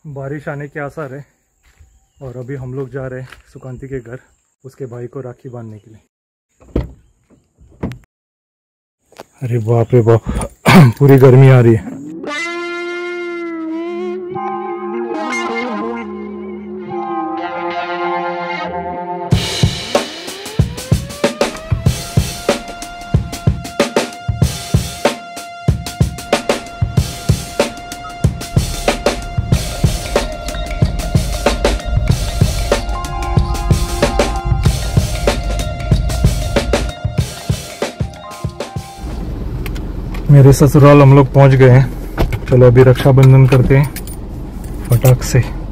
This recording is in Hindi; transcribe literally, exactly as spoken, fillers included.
बारिश आने के आसार है और अभी हम लोग जा रहे हैं सुकांती के घर उसके भाई को राखी बांधने के लिए। अरे बाप रे बाप पूरी गर्मी आ रही है। मेरे ससुराल हम लोग पहुंच गए हैं। चलो अभी रक्षाबंधन करते हैं फटाक से।